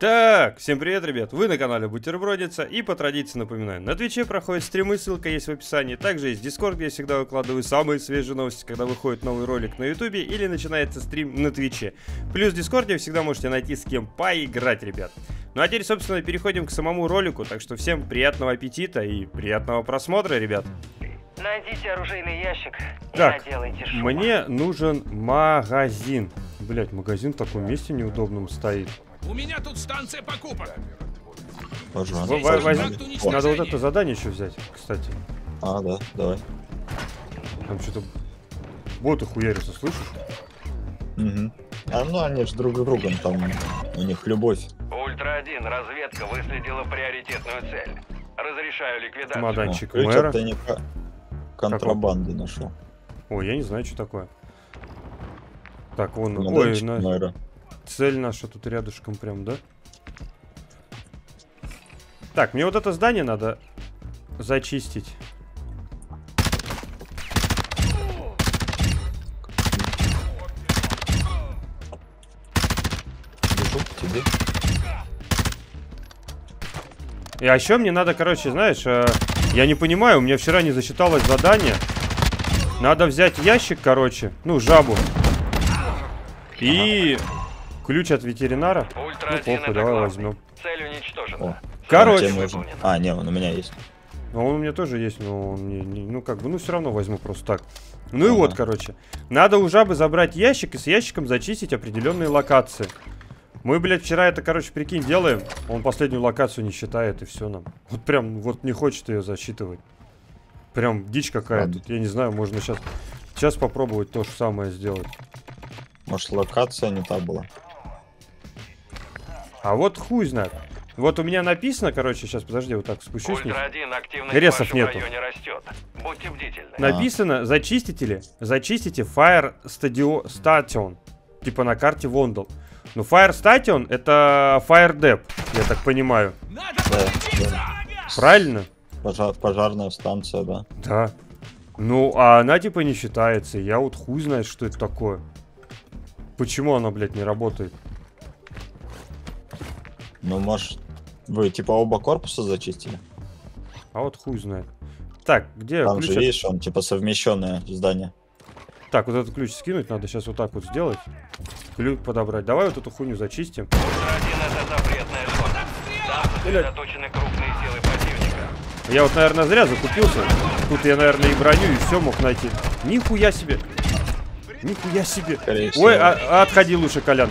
Так, всем привет, ребят, вы на канале Бутербродица, и по традиции напоминаю, на Твиче проходят стримы, ссылка есть в описании, также есть Дискорд, где я всегда выкладываю самые свежие новости, когда выходит новый ролик на Ютубе или начинается стрим на Твиче. Плюс в Дискорде всегда можете найти с кем поиграть, ребят. Ну а теперь, собственно, переходим к самому ролику, так что всем приятного аппетита и приятного просмотра, ребят. Найдите оружейный ящик и Так, наделайте шума. мне нужен магазин. Блять, магазин в таком месте неудобном стоит. У меня тут станция покупок. Надо вот это задание еще взять, кстати. А, да, давай. Там что-то боты хуярятся, слышишь? Угу. А ну они же друг с другом, там у них любовь. Ультра-1, разведка выследила приоритетную цель. Разрешаю ликвидацию. Чемоданчик Ключ мэра. от тайника контрабанды нашел. Ой, я не знаю, что такое. Так, вон, Чемоданчик мэра. цель наша тут рядышком прям, да? Так, мне вот это здание надо зачистить. Бежу к тебе. И а еще мне надо, короче, знаешь, я не понимаю, у меня вчера не засчиталось задание. Надо взять ящик, короче, ну, жабу. И ключ от ветеринара. Ну, похуй, давай возьмем. Цель уничтожена. Короче. А, не, он у меня есть. Ну, он у меня тоже есть, но он ну, как бы, ну, все равно возьму просто так. Ну и вот, короче. Надо у жабы забрать ящик и с ящиком зачистить определенные локации. Мы, блядь, вчера это, короче, прикинь, делаем. Он последнюю локацию не считает, и все нам. Вот прям, вот не хочет ее засчитывать. Прям дичь какая-то. Я не знаю, можно сейчас попробовать то же самое сделать. Может, локация не та была? А вот хуй знает. Вот у меня написано, короче, сейчас, подожди, вот так спущусь. Ультра-1, активность Ресов в вашем нету. районе растет. Будьте бдительны. Написано, зачистите Fire Station. Типа на карте Вондал. Ну, Fire Station это Fire Dep, я так понимаю. Да. Правильно? Пожарная станция, да. Да. Ну, а она типа не считается. Я вот хуй знает, что это такое. Почему она, блядь, не работает? Ну, может, вы типа оба корпуса зачистили? А вот хуй знает. Так, где Там ключ? же, видишь, он типа совмещенное здание. Так, вот этот ключ скинуть надо сейчас вот так вот сделать. Ключ подобрать. Давай вот эту хуйню зачистим. Ультра-1, это запретная зона. Там сосредоточены крупные силы противника. Я вот, наверное, зря закупился. Тут я, наверное, и броню, и все мог найти. Нихуя себе. Нихуя себе. Ой, отходи лучше, Колян.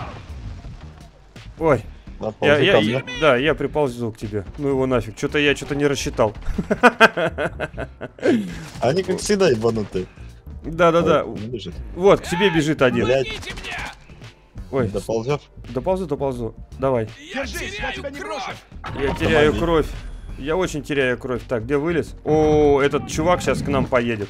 Ой. Да, я приползу к тебе. Ну его нафиг. Что-то я не рассчитал. Они как всегда ебанутые. Да. Вот, к тебе бежит один. Блядь. Ой. Доползешь? Доползу. Давай. Я теряю кровь! Я теряю кровь. Я очень теряю кровь. Так, где вылез? О, этот чувак сейчас к нам поедет.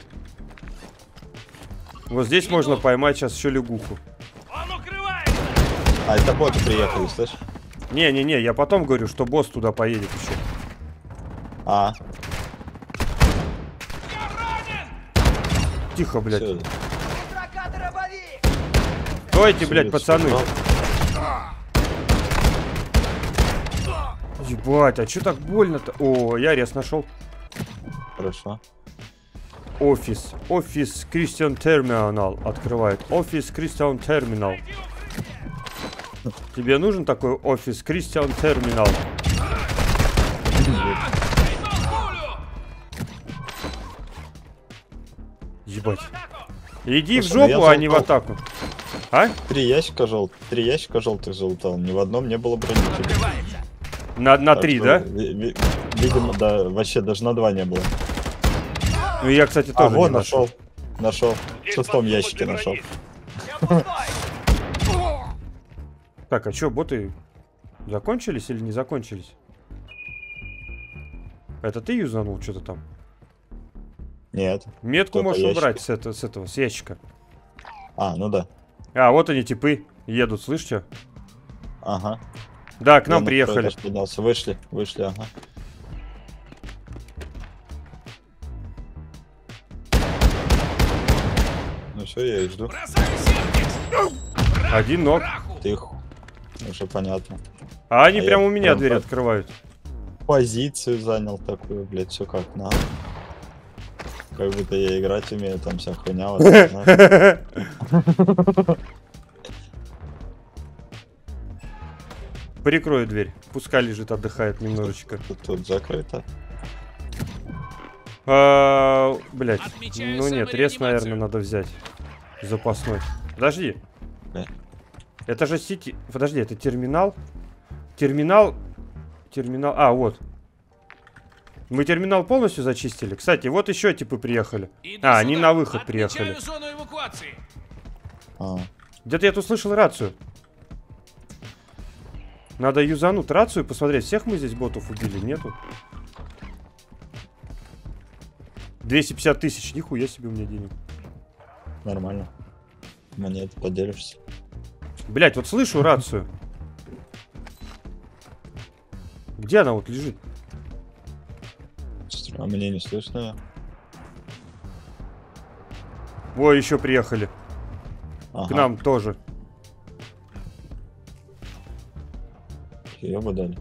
Вот здесь можно поймать сейчас еще лягуху. Он укрывает! А это боты приехали, слышь? Не, я потом говорю, что босс туда поедет еще. А, Тихо, блядь. всё. Стойте, блядь, Всё, пацаны. всё. Ебать, а что так больно-то? О, я рез нашел. Хорошо. Офис Christian Terminal открывает. Офис Christian Terminal. Тебе нужен такой офис Christian Terminal? Ебать. Иди в Слушай, жопу, я а не в залутал. атаку. А? Три ящика желтых залутал. Ни в одном не было брони. На Так 3, что, да? Видимо, да, вообще даже на 2 не было. Ну я, кстати, А, тоже вот не нашел. Нашел. В шестом ящике нашел. Так, а что, боты закончились или не закончились? Это ты юзанул что-то там? Нет. Метку Кто-то можешь ящик. убрать с ящика. А, ну да. А, вот они, типы, едут, слышите? Ага. Да, к нам Я на приехали. второй этаж поднялся. Вышли, ага. Ну все, я их жду. Бросаю сетки! Один ног. Ты их Уже понятно. А они А прямо я у меня прям дверь так- открывают. Позицию занял такую, блядь, все как надо. Как будто я играть умею, там вся хуйня. Вот, знаешь. Прикрою дверь. Пускай лежит, отдыхает немножечко. Тут закрыто. Блять. Отмечаю Ну нет, рез, самореанимацию. наверное, надо взять. Запасной. Подожди. Да. Это же сети... Подожди, это терминал? Терминал... Терминал... А, вот. Мы терминал полностью зачистили. Кстати, вот еще типы приехали. Иду А, они сюда. на выход Отмечаю приехали. зону эвакуации. А, Где-то я тут слышал рацию. Надо юзануть рацию, посмотреть, всех мы здесь ботов убили, нету? 250 тысяч, нихуя себе у меня денег. нормально. Монет поделишься. Блять, вот слышу рацию. Где она вот лежит? А мне не слышно. Ой, еще приехали. Ага. К нам тоже. Ёба дали.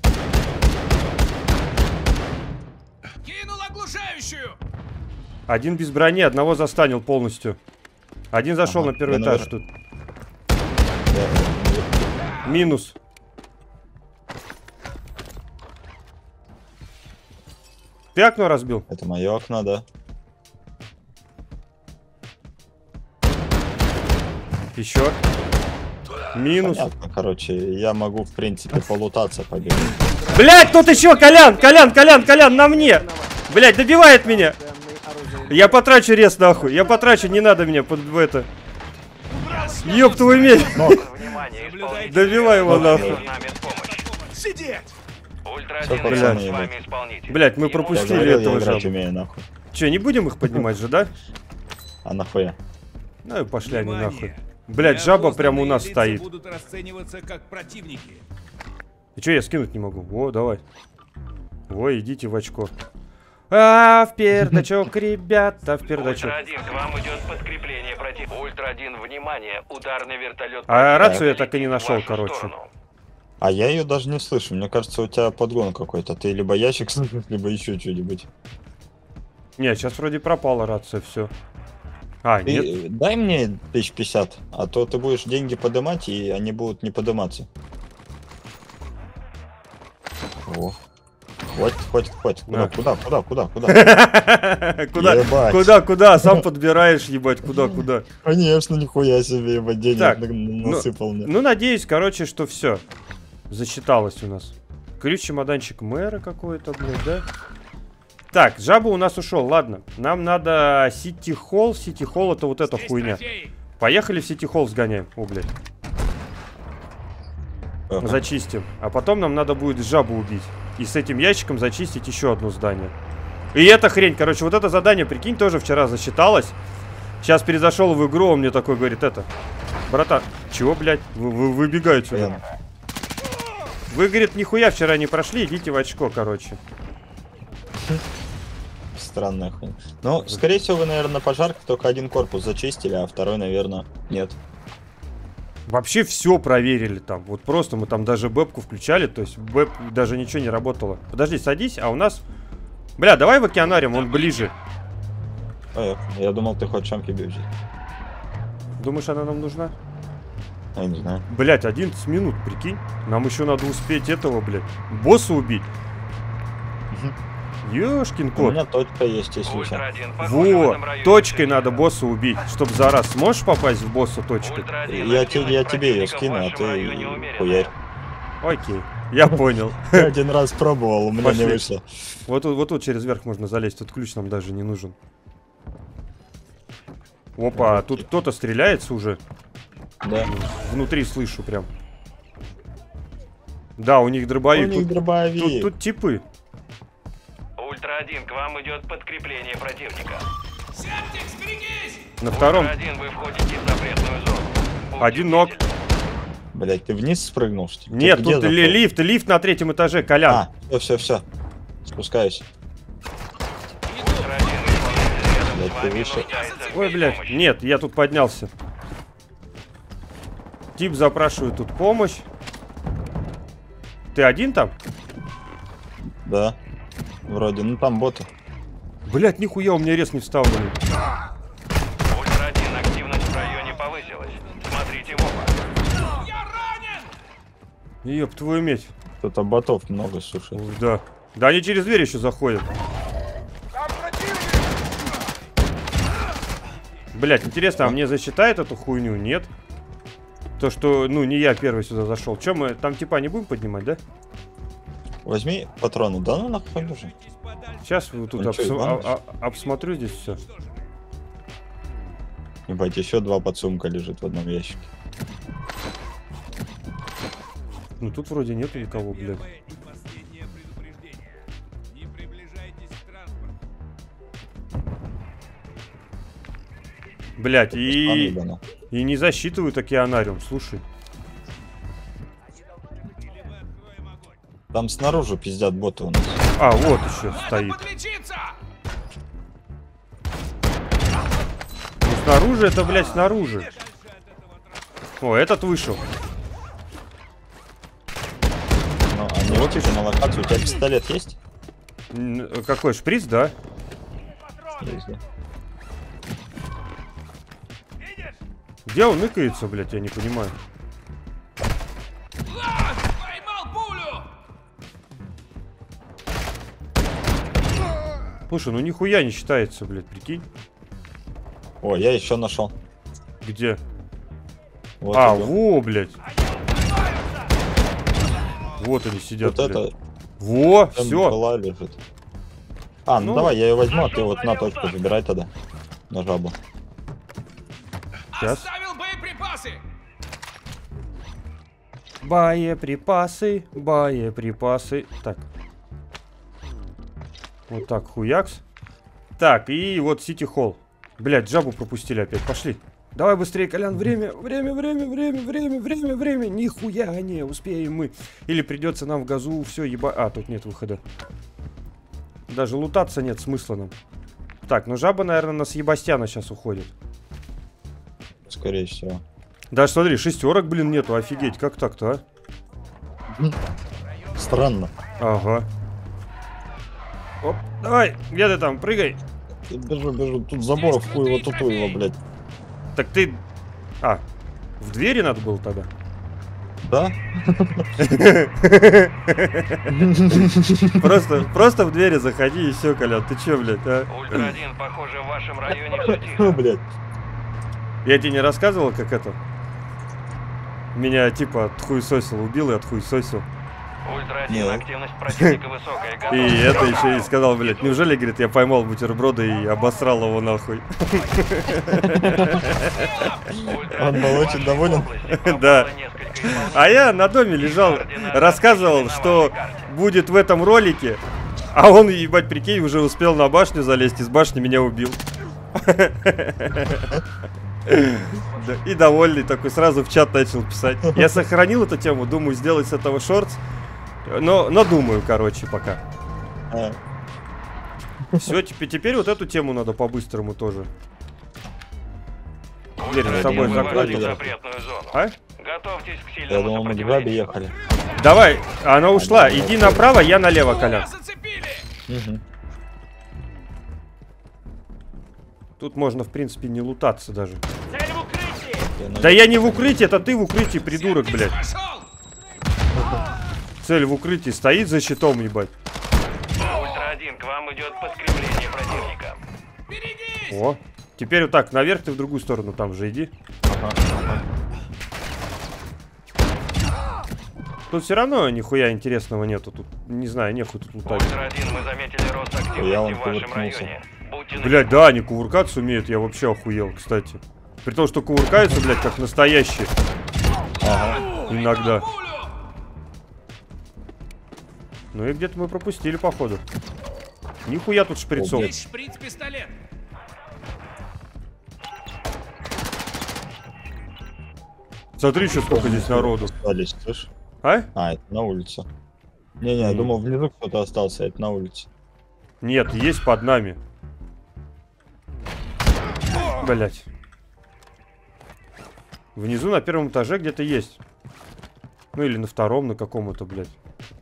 Кинул оглушающую. Один без брони, одного застанил полностью. Один зашел Ага, на первый я, этаж тут. Минус. Ты окно разбил? Это мое окно, да? Еще. Минус. Понятно, короче, я могу, в принципе, полутаться побегать. Блять, тут еще! Колян, Колян, на мне! Блять, добивает меня! Я потрачу рез, нахуй. Я потрачу, не надо меня под в это. Ёб твою медь! Внимание, исполнитель. Добивай его, нахуй. Нужна медпомощь. Сидеть. Ультра Всё, 1, пацаны, с вами ебать. исполнитель. Блять, мы Ему Я пропустили говорил, этого я играть жабу. умею, нахуй. Че, не будем их поднимать же, да? А нахуя? Ну и пошли они Внимание. нахуй. Блять, жаба прямо у нас Неопознанные лица стоит. будут расцениваться как противники. И че, я скинуть не могу? О, давай. Ой, идите в очко. А, в пердачок, ребята, в пердачок. Ультра 1, к вам идет подкрепление против. Ультра 1, внимание, ударный вертолет. А противника рацию я так и не летит в нашел, вашу короче. сторону. А я ее даже не слышу. Мне кажется, у тебя подгон какой-то. Ты либо ящик слышишь, либо еще что-нибудь. Не, сейчас вроде пропала рация, все. А, Ты нет. дай мне 1050, а то ты будешь деньги подымать, и они будут не подыматься. О. Хватит. На. Куда? Куда? Ебать. Куда? Сам подбираешь, ебать, куда? Конечно, нихуя себе, ебать, денег Так, насыпал мне. Ну, надеюсь, короче, что все. Засчиталось у нас. Ключ-чемоданчик мэра какой-то, блядь, да? Так, жаба у нас ушел, ладно. Нам надо Сити-холл. Сити-холл это вот эта Здесь хуйня. трофей. Поехали в Сити-холл сгоняем. О, блядь. Ага. Зачистим. А потом нам надо будет жабу убить. И с этим ящиком зачистить еще одно здание. И эта хрень, короче, вот это задание, прикинь, тоже вчера засчиталось. Сейчас перезашел в игру, он мне такой говорит, это... Братан, чего, блядь? Вы выбегаете сюда. Понятно. Вы, говорит, нихуя вчера не прошли, идите в очко, короче. Странная хуйня. Ну, скорее всего, вы, наверное, на пожарке только один корпус зачистили, а второй, наверное, нет. Вообще все проверили там. Вот просто мы там даже бэпку включали, то есть бэп даже ничего не работало. Подожди, садись, а у нас... Бля, давай в океанариум, он ближе. Я думал, ты хочешь амфибию взять. Думаешь, она нам нужна? Я не знаю. Блять, 11 минут, прикинь. Нам еще надо успеть этого, блядь, босса убить. Ёшкин У кот. меня точка есть, если Ультра что. 1, похоже, в Во, этом районе точкой всё надо тихо. босса убить. Чтоб за раз сможешь попасть в босса точкой? Ультра 1, Я активность тебе ее противника в скину, а вашем ты районе умеренная. хуярь. Окей, я понял. Я один раз пробовал, у меня Пошли. не вышло. Вот тут через верх можно залезть, тут ключ нам даже не нужен. Опа, тут кто-то стреляется уже. Да. Внутри слышу прям. Да, у них дробовик. У них дробовик. Тут типы. Ультра 1, к вам идет подкрепление противника. Септикс, берегись! На втором. Ультра 1, вы входите в запретную зону. Один ног. Блять, ты вниз спрыгнул, что ли? Нет, Ты где тут зашел? лифт на 3-м этаже, Колян. А, все. Спускаюсь. Ультра 1, исполнитель рядом Блядь, с ты вами выше. нуждается в Ой, блядь, помощи. нет, я тут поднялся. Тип запрашивает тут помощь. Ты один там? Да. Вроде, ну там боты. Блять, нихуя, у меня рез не встал, блин. Ультра-1, активность в районе повысилась. Смотрите в оба. Я ранен! Ёб твою медь. Тут ботов много, слушай. Ух, да. Да они через дверь еще заходят. Блять, интересно, а мне засчитает эту хуйню? Нет. То, что, ну, не я первый сюда зашел. Че, мы там типа не будем поднимать, да? Возьми патроны. Да ну нахуй уже. Сейчас вот тут Ну чё, Иваныч? обсмотрю здесь все. Ебать, еще 2 подсумка лежит в одном ящике. Ну тут вроде нету никого, блядь. Последнее предупреждение. Не приближайтесь к транспорту. Блядь, Ебано. и не засчитывают океанариум, слушай. Там снаружи пиздят боты у нас. А, вот еще Надо стоит. подлечиться! Ну снаружи это, блядь, снаружи. О, этот вышел. Ну, они вот еще на локацию. У тебя пистолет есть? Какой шприц, да? Есть, да. Где он ныкается, блядь, я не понимаю. Поймал пулю! Слушай, ну нихуя не считается, блядь, прикинь. О, я еще нашел. Где? Вот А, идем. во, блядь. Вот они сидят, Вот блядь. это Во, там все. была лежит. А, ну, Ну. давай, я ее возьму, а ты вот на точку забирай тогда. На жабу. Сейчас. Оставил боеприпасы! Боеприпасы, боеприпасы. Так. Вот так, хуякс. Так, и вот Сити Холл. Блядь, жабу пропустили опять. Пошли. Давай быстрее, Колян. Время. Нихуя не успеем мы. Или придется нам в газу все еба... А, тут нет выхода. Даже лутаться нет смысла нам. Так, ну жаба, наверное, на Себастьяна сейчас уходит. Скорее всего. Даже смотри, шестерок, блин, нету. Офигеть, как так-то, а? Странно. Ага. Оп, давай, где ты там, прыгай. Бежу. Тут заборов хуево тутуево, блядь. Так ты... А, в двери надо было тогда? Да? Просто в двери заходи и все, Колян. Ты че, блядь, а? Ультра-1, похоже, в вашем районе все тихо. Ну, блядь. Я тебе не рассказывал, как это? Меня типа отхуесосил, убил и отхуесосил. Ультра-1, Нет. активность противника высокая. И это еще и сказал, блядь, неужели, говорит, я поймал бутерброда и обосрал его нахуй. Он был очень доволен. Да. А я на доме лежал, рассказывал, что будет в этом ролике, а он, ебать, прикинь, уже успел на башню залезть, и с башни меня убил. Да, и довольный такой, сразу в чат начал писать. Я сохранил эту тему, думаю сделать с этого шортс, но думаю, короче, пока. Все, теперь вот эту тему надо по-быстрому тоже. Дверь за собой Ультра-1, закрыть. выводим запретную зону. А? Готовьтесь к Я сильному думал, мы к бабе сопротивлению. ехали. Давай, она ушла, иди направо, я налево, Колян. Меня зацепили! Угу. Тут можно, в принципе, не лутаться даже. Цель в укрытии! Да я не в укрытии, это ты в укрытии, придурок, блядь. Пошел! Цель в укрытии стоит за щитом, ебать. Ультра-1, к вам идет подкрепление противника. Берегись! О, теперь вот так, наверх ты в другую сторону, там же иди. Тут все равно нихуя интересного нету, тут, не знаю, нехуй тут лутать. Ультра-1, мы заметили рост Я вон активности в вашем кувыркнулся. районе. Будьте на Блядь, да, они кувыркаться умеют, я вообще охуел, кстати. При том, что кувыркаются, блядь, как настоящие. Иногда. Пулю! Ну и где-то мы пропустили, походу. Нихуя тут шприцов. Есть шприц-пистолет! Смотри, еще сколько здесь народу. Остались, слышь? А? А, это на улице. Не-не, я думал, внизу кто-то остался, а это на улице. Нет, есть под нами. Блять. Внизу на первом этаже где-то есть. Ну или на втором, на каком-то, блядь.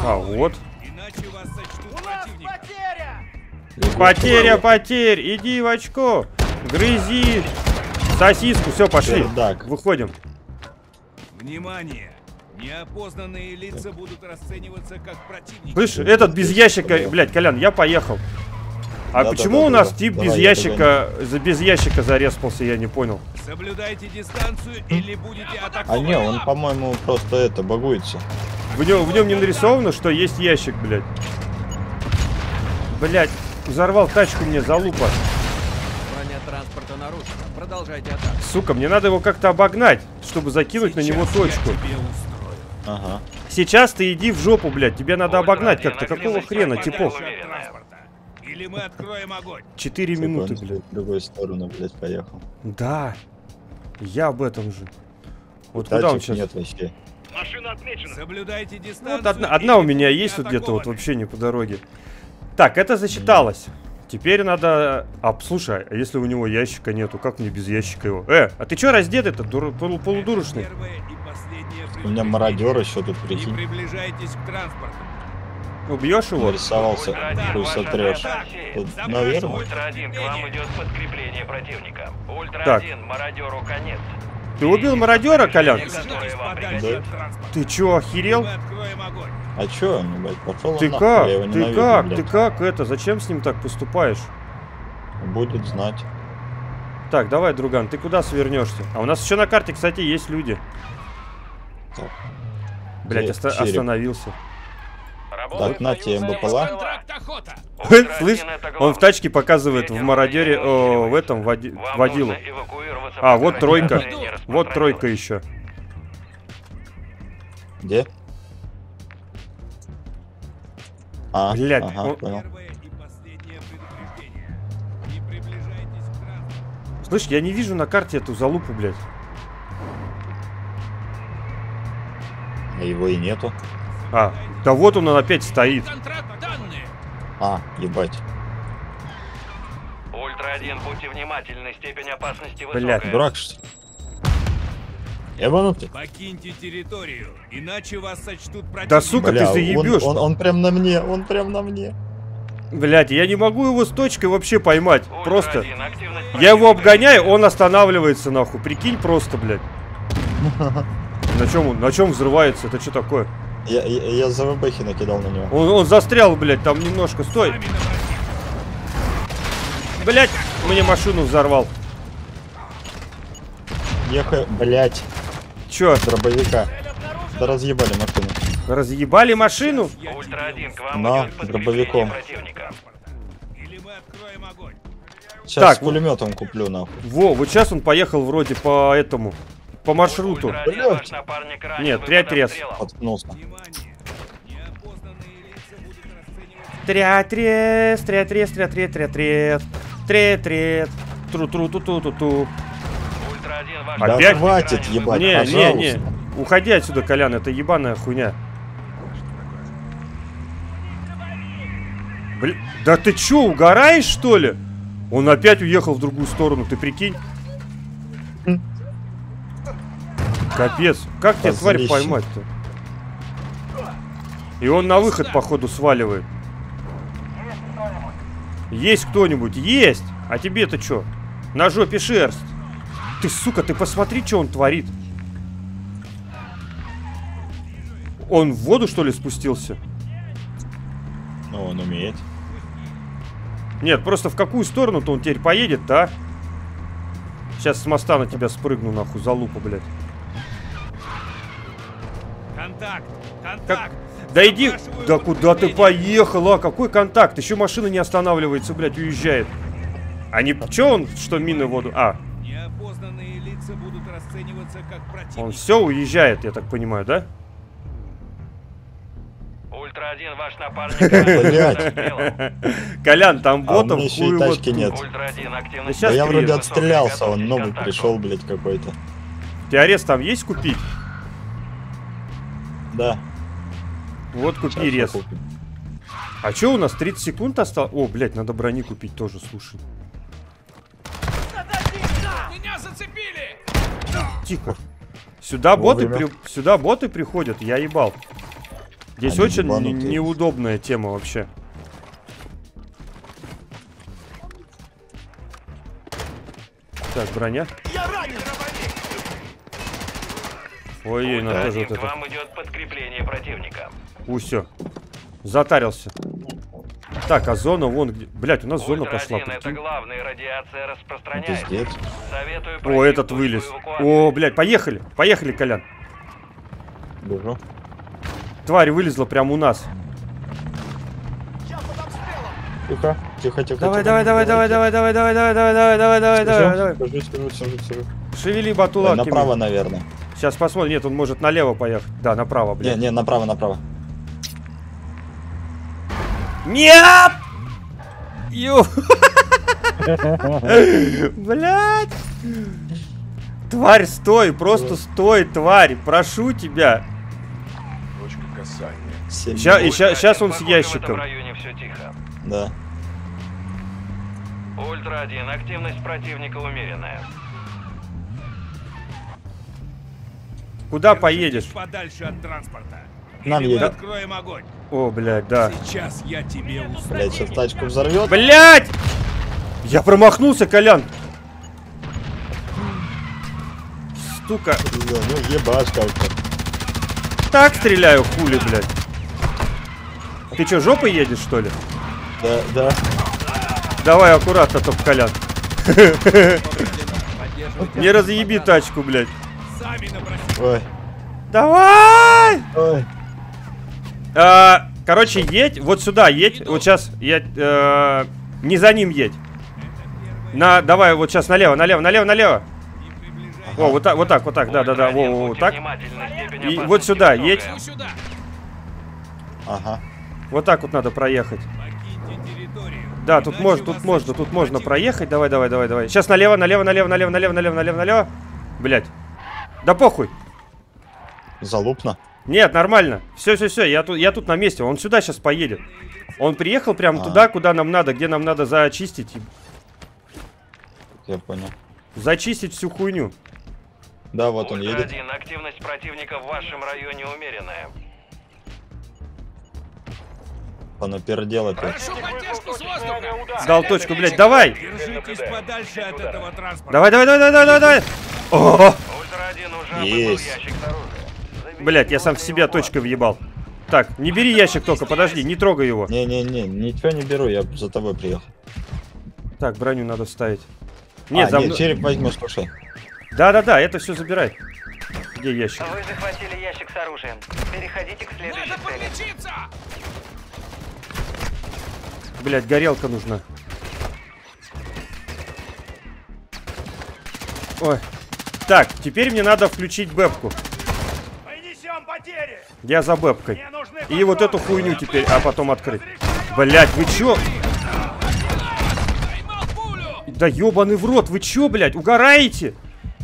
А, вот. Иначе вас сочтут противником. Потеря потерь. Иди в очко. Грызи сосиску. Все, пошли. Пердак. Выходим. Внимание! Неопознанные лица будут расцениваться как противники. Слышь, этот без ящика... Блядь, Колян, я поехал. А Да, почему да, у да, нас да. тип Давай, без я ящика... Без ящика зареспался, я не понял. Соблюдайте дистанцию или будете А атакованы. не, он, по-моему, просто это, багуется. В нем не нарисовано, что есть ящик, блядь. Блядь, взорвал тачку мне, залупа. Броня транспорта нарушена. Продолжайте атаку. Сука, мне надо его как-то обогнать, чтобы закинуть на него Сейчас я точку. тебе устрою. Ага. Сейчас ты иди в жопу, блядь. Тебе надо обогнать как-то. Какого хрена, типов? Транспорта. Или мы откроем огонь. 4 минуты, блядь. В другую сторону, блядь, поехал. Да. Я об этом же. Вот куда он Тачек сейчас? нет вообще. Соблюдайте Ну, дистанцию. вот одна у или меня будете есть тут где-то вот атакованы. вообще не по дороге. Так, это засчиталось. Теперь надо... А, слушай, а если у него ящика нету, как мне без ящика его? А ты чё раздетый-то, полудурочный? Первое и последнее У меня мародер еще тут, Не прикинь. приближайтесь к транспорту. Убьешь его? Нарисовался. Хуй сотрешь. Тут, наверное. Ультра-1, к вам идет подкрепление противника. Так. Ультра-1, мародеру конец. Ты убил мародера, Колян? Которые вам Подальше пригодятся. от транспорта. Ты чё, охерел? Мы откроем огонь. А чё он, блядь, пошел Ты он как? нахуй, я его Ты ненавижу, как? блядь. Ты как это? Зачем с ним так поступаешь? Будет знать. Так, давай, друган, ты куда свернешься? А у нас еще на карте, кстати, есть люди. Так. Блять, Где череп? остановился. Работает Так, на тебе союзная МБПЛА. ПЛА. Контракт охота. Ультра-1, Слышь, это он в главное. тачке показывает в Ветер мародере, военный в этом, Вам водилу. нужно эвакуироваться А, по вот границе, тройка. не Вот распространяться. тройка еще. Где? А, Блядь, ага, он- понял. Первое и последнее предупреждение. Не приближайтесь к транспорту. Слышь, я не вижу на карте эту залупу, блядь. А его и нету. А, да вот он опять стоит. Контракт данные. А, ебать. Ультра-1, будьте внимательны, степень опасности Блядь, высокая. Дурак, что ли? Ебанутый. Покиньте территорию, иначе вас сочтут противником. Да сука, Бля, ты заебешь. он прям на мне, он прям на мне. Блядь, я не могу его с точкой вообще поймать. Ультра-1, Просто. активность Я его противника. обгоняю, он останавливается нахуй. Прикинь просто, блядь. На чем взрывается? Это что такое? Я за ВБХи накидал на него. Он застрял, блядь, там немножко. Стой. Сами на противника. Блядь, мне машину взорвал. Ехай, блять, Чё, дробовика. Да разъебали машину. разъебали машину? Ультра-1, к вам На, идет дробовиком. подкрепление противника. Или мы откроем огонь. Сейчас Так, с пулеметом куплю, нахуй. Во, вот сейчас он поехал вроде по этому, по маршруту. Ультра-1, ваш напарник ранен, Нет, вы трять под трес. обстрелом. Поткнулся. Внимание. Неопознанные лица будут расцениваться. Трятрес, трятрес, трятрет, трятрет, третрет, тру-тру-ту-ту-ту-ту. Ультра-1, ваш Да Опять? хватит ебать, Не, пожалуйста. не, не. Уходи отсюда, Колян, это ебаная хуйня. Блин, да ты чё, угораешь, что ли? Он опять уехал в другую сторону, ты прикинь? Капец, как тебя, тварь, Позорище. поймать-то? И он на выход, походу, сваливает. Есть кто-нибудь? Есть! А тебе-то чё? На жопе шерсть. Ты, сука, ты посмотри, что он творит. Он в воду, что ли, спустился? Ну, он умеет. Нет, просто в какую сторону-то он теперь поедет, да? Сейчас с моста на тебя спрыгну, нахуй, залупа, блядь. Контакт. Как? Контакт. Да иди, Запрашиваю да куда ты подкрепление. поехал, а? Какой контакт? Еще машина не останавливается, блядь, уезжает. А не... Че он, что мины в воду? А, Неопознанные лица будут расцениваться как противники. он все уезжает, я так понимаю, да? Ультра-1, ваш напарник ранен, вы под обстрелом. Колян, там А у ботов меня еще и хуй вот тачки тут. нет. Ультра-1, активность Сейчас Да я вроде приеду. отстрелялся, он Готовьтесь к новый контакту. пришел, блядь, какой-то. Ты там есть купить? Да. Вот купи Сейчас я рез. куплю. А че у нас 30 секунд осталось? О, блядь, надо брони купить тоже, слушай. Меня зацепили. Тихо. Сюда боты, Вовремя. сюда боты приходят, я ебал. Здесь Они очень ебанутые. неудобная тема вообще. Так, броня. Ой, на тоже Ультра-1, вот к это. вам идет подкрепление противника. Все. Затарился. Так, а зона вон где. Блять, у нас зона пошла. Ультра-1, это Прикинь. главная радиация распространяется. Пиздец. Советую О, пройти этот точку вылез. эвакуации. О, блядь, поехали. Поехали, Колян. Бежу. Тварь вылезла прямо у нас. Тихо, тихо, тихо. Давай, тихо. давай, давай, давай, давай, давай, давай, давай, давай, давай, давай, давай, давай. Сижу. Шевели Ой, батулаками. направо, наверное. Сейчас посмотрим. Нет, он может налево поехать. Да, направо, блядь. Не, направо. Нет! Ё. Блядь. Тварь, стой, просто стой, тварь. Прошу тебя. Семь. Сейчас он с Похоже, в этом ящиком. районе все тихо. Да. Ультра-1, активность противника умеренная. Куда Держитесь поедешь? подальше от транспорта. Нам Или мы едет. откроем огонь. О, блядь, да. Сейчас я тебе устрою. Блять, сейчас тачку взорвет. Блядь! Я промахнулся, Колян. Стука. Ну ебашь как-то. Так стреляю, хули, блядь. Ты чё, жопой едешь, что ли? Да. Давай аккуратно, только, Колян. Поддерживайте Не разъеби тачку, блядь. Сами напросились. Ой. Давай! Ой. Короче, едь, вот сюда едь. Вот сейчас я не за ним едь. Давай, вот сейчас налево. О, вот так, да. Ультра-1, Во, будьте так. внимательны, степень И опасности вот сюда высокая. едь. Сюда. Ага. Вот так вот надо проехать. Покиньте территорию. Да, тут Иначе можно вас проехать. Давай. Сейчас налево. Блять. Да похуй. Залупно. Нет, нормально. Все, я тут на месте. Он сюда сейчас поедет. Он приехал прямо туда, куда нам надо, где нам надо зачистить. Я понял. Зачистить всю хуйню. Да, вот он едет. Ультра-1, активность противника в вашем районе умеренная. Понапердел опять. Прошу поддержку с воздуха. Дал точку, блядь, давай. Держитесь подальше от этого транспорта. Давай. О, Ультра-1 уже Есть. выбыл ящик с оружием. Заберите блядь, я сам в его себя эвакуацию. точкой въебал. Так, не бери ящик только, подожди, не трогай его. Не, ничего не беру, я за тобой приехал. Так, броню надо ставить. Нет, за нет, мной. череп возьмешь, слушай. Да, это все забирай. Где ящик? Вы захватили ящик с оружием. Переходите к следующей Надо цели. подлечиться. Блядь, горелка нужна. Ой. Так, теперь мне надо включить бэбку. Мы несем потери. Я за бэбкой. Мне нужны И вот эту хуйню теперь, а потом открыть. Блядь, вы чё? Поймал пулю. Да ёбаный в рот, вы чё, блядь, угораете?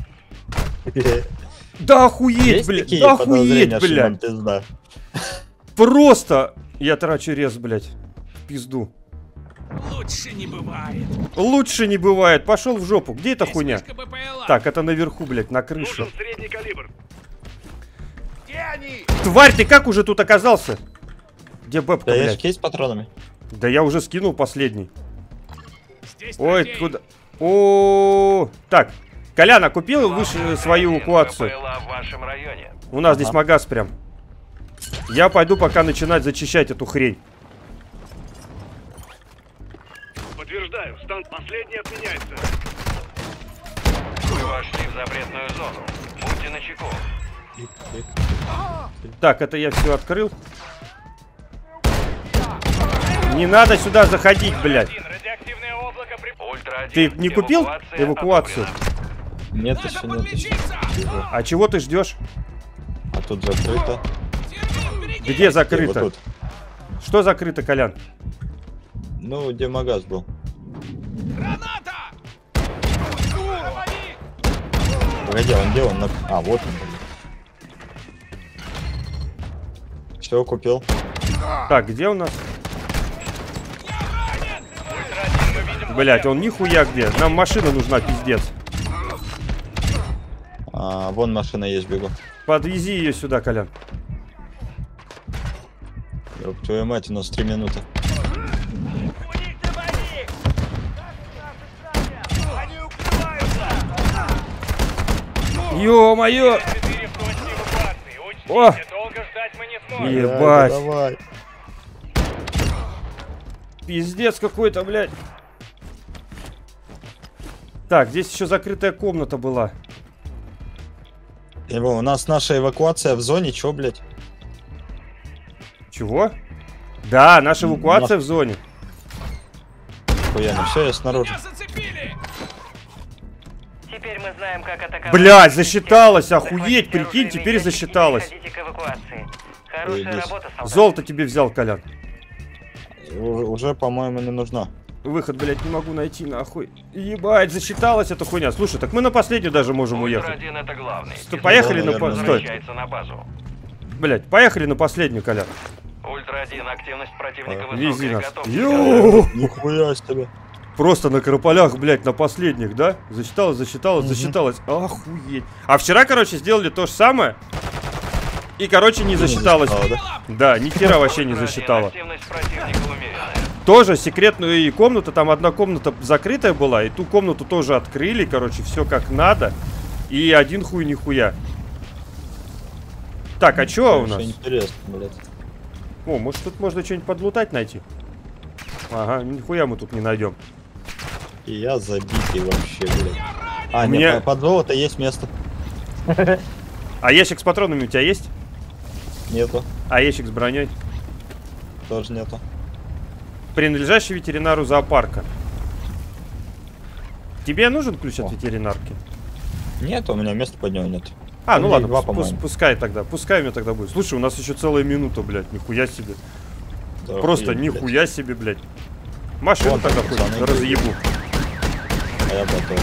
Да охуеть, Есть блядь, такие да охуеть, подозрения, что нам блядь. пизда? Просто я трачу рез, блядь, в пизду. Лучше не бывает. Лучше не бывает, пошел в жопу. Где эта хуйня? Вспышка БПЛА. Так, это наверху, блядь, на крыше. Средний калибр. Где они? Тварь, ты как уже тут оказался? Где бэбка, Да блядь? ящик есть с патронами? Да я уже скинул последний. Здесь Ой, трофей. куда? О, так, Коляна, купил выше свою эвакуацию? БПЛА в вашем районе. У нас здесь магаз прям. Я пойду пока начинать зачищать эту хрень. Подтверждаю, стан последний отменяется. Вы вошли в запретную зону. Будьте начеку. Так, это я все открыл. Не надо сюда заходить, блядь. Радиоактивное облако при... Ультра-1. Ты не купил эвакуацию? одобрена. Нет, Надо еще нет. подлечиться. А чего ты ждешь? А тут закрыто. Сергей, впереди. Где Вот закрыто? тут. Что закрыто, Колян? Ну, где магаз был. Граната! Погоди, он где он? А, вот он. Все, купил. Так, где у нас? Блять, он нихуя где. Нам машина нужна, пиздец. А, вон машина есть, бегу. Подвези ее сюда, Колян. Ёб твою мать, у нас 3 минуты. Ё-моё! О! Долго ждать мы не сможем. Ебать! Давай. Пиздец какой-то, блядь. Так, здесь еще закрытая комната была. Его, у нас наша эвакуация в зоне, чё, блядь? Чего? Да, наша эвакуация в зоне. Хуяно, все, я снаружи. Теперь мы знаем, как атаковать. Блядь, засчиталось, охуеть, прикинь, теперь засчиталось. Переходите к эвакуации. Хорошая Заебись. работа, солдат. Золото тебе взял, Колян. Уже, по-моему, не нужна. Выход, блядь, не могу найти, нахуй. Ебать, засчиталась эта хуйня. Слушай, так мы на последнюю даже можем уехать. Ультра-1 это главный. Поехали на Стой. Возвращается на базу. Блядь, поехали на последнюю, Колян. Ультра-1, активность противника Вези высокая. нас. Готов. Ю! Нихуя себе. Просто на Караполях, блядь, на последних, да? Засчиталось, засчиталось. Охуеть. А вчера, короче, сделали то же самое. И, короче, не засчиталось. Да, ни хера вообще не засчитало. Активность противника умеренная. Тоже секретную и комната, там одна комната закрытая была, и ту комнату тоже открыли, короче, все как надо. И один хуй нихуя. Так, а чё у нас? Интересно, блядь. О, может тут можно что-нибудь подлутать найти? Ага, нихуя мы тут не найдем. И я забитый вообще, блядь. А, У нет, меня- под золото есть место. А ящик с патронами у тебя есть? Нету, А ящик с броней? тоже нету. Принадлежащий ветеринару зоопарка. Тебе нужен ключ от О. ветеринарки? Нет, у меня места под него нет. А, У ну меня ладно, два, по-моему. пускай тогда. Пускай у меня тогда будет. Слушай, у нас еще целая минута, блядь. Нихуя себе. Да, Просто охуеть, блядь. нихуя себе, блядь. Машину Вон тогда там, хоть пацаны, разъебу. А я готов.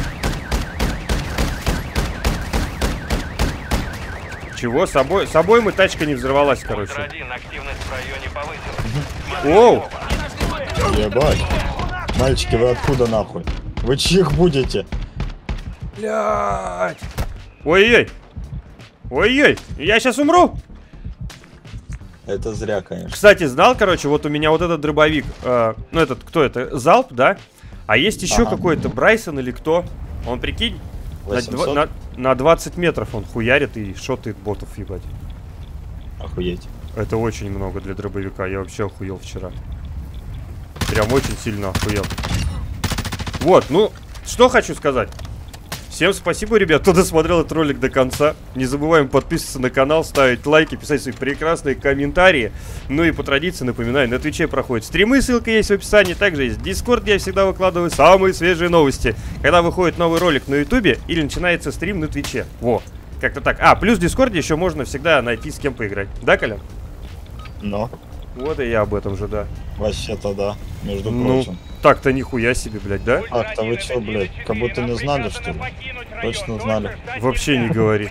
Чего? Собой мы тачка не взорвалась, короче. Ультра-1, активность в районе повысилась. Оу! Ебать. Мальчики, вы откуда нахуй? Вы чьих будете? Блядь! Ой-ой! Ой-ой! Я сейчас умру! Это зря, конечно. Кстати, знал, короче, вот у меня вот этот дробовик. Ну, этот, кто это? Залп, да? А есть еще Ага. какой-то Брайсон или кто? Он, прикинь, на 800? на 20 метров он хуярит и шотает ботов, ебать. Охуеть. Это очень много для дробовика. Я вообще охуел вчера. Прям очень сильно охуел. Вот, ну, что хочу сказать. Всем спасибо, ребят, кто досмотрел этот ролик до конца. Не забываем подписываться на канал, ставить лайки, писать свои прекрасные комментарии. Ну и по традиции, напоминаю, на Твиче проходят стримы, ссылка есть в описании. Также есть Дискорд, где я всегда выкладываю самые свежие новости. Когда выходит новый ролик на Ютубе или начинается стрим на Твиче. Во, как-то так. А, плюс в Дискорде еще можно всегда найти с кем поиграть. Да, Коля? Но, Вот и я об этом же, да. вообще-то да, между Ну, прочим. так-то нихуя себе, блядь, да? Так-то вы чё, блядь, как будто не знали, что ли? Точно знали. Вообще не говори.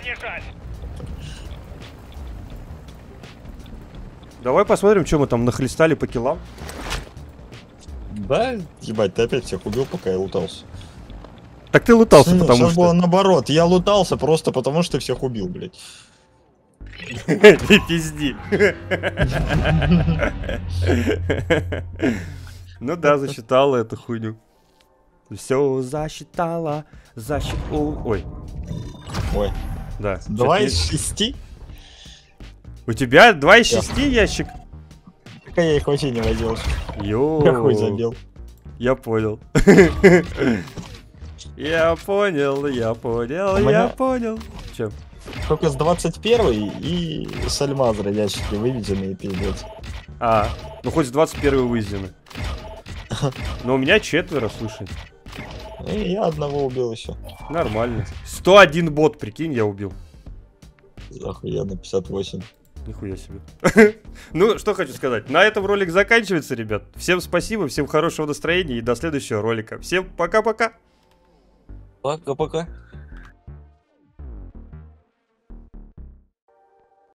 Давай посмотрим, что мы там нахлестали по киллам. Да, ебать, ты опять всех убил, пока я лутался. Так ты лутался, потому Сейчас было что... наоборот, я лутался просто потому, что всех убил, блядь. Не пизди. Ну да, засчитала эту хуйню. Все засчитала. Ой, Ой, да. 2 чё-то из 6? У тебя 2 из 6 ящик? Так я их вообще не возил. Йоу. Я хуй забил. Я понял. Я понял, я понял, У я меня- понял. Че? Только с 21 и с Альмазра ящики выведенные, пиздец. А, ну хоть с 21 выведены. Но у меня 4, слушай. И я одного убил еще. Нормально. 101 бот, прикинь, я убил. Охуенно, 58. Нихуя себе. Ну, что хочу сказать. На этом ролик заканчивается, ребят. Всем спасибо, всем хорошего настроения и до следующего ролика. Всем пока-пока. Пока-пока.